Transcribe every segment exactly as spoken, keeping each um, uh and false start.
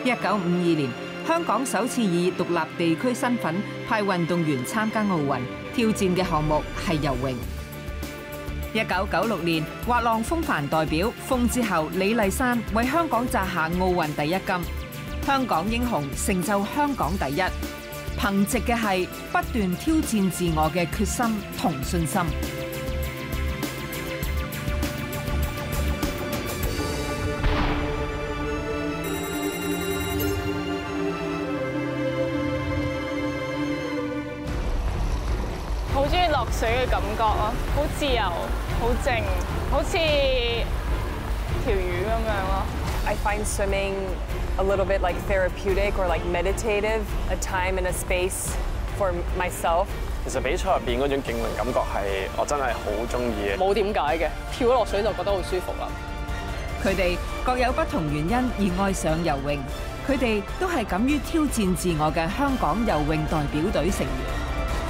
一九五二年，香港首次以獨立地區身份派運動員參加奧運，挑戰嘅項目係游泳。一九九六年，滑浪風帆代表風之后李麗珊為香港摘下奧運第一金，香港英雄成就香港第一，憑藉嘅係不斷挑戰自我嘅決心同信心。 好中意落水嘅感覺咯，好自由，好靜，好似條魚咁樣咯。 I find swimming a little bit like therapeutic or like meditative, a time and a space for myself. 其實比賽入邊嗰種競泳感覺係我真係好中意嘅。 冇點解嘅，跳咗落水就覺得好舒服啦。 佢哋各有不同原因而愛上游泳，佢哋都係敢於挑戰自我嘅香港游泳代表隊成員。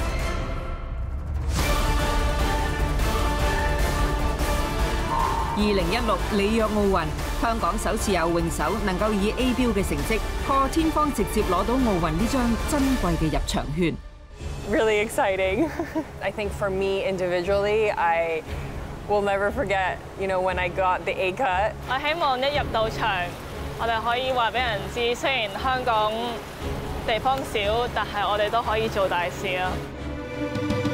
二零一六里約奧運，香港首次有泳手能夠以 A 標嘅成績破天荒直接攞到奧運呢張珍貴嘅入場券。 Really exciting. I think for me individually, I will never forget, you know, when I got the A cut. 我希望一入到場，我哋可以話俾人知，雖然香港地方少，但係我哋都可以做大事啊！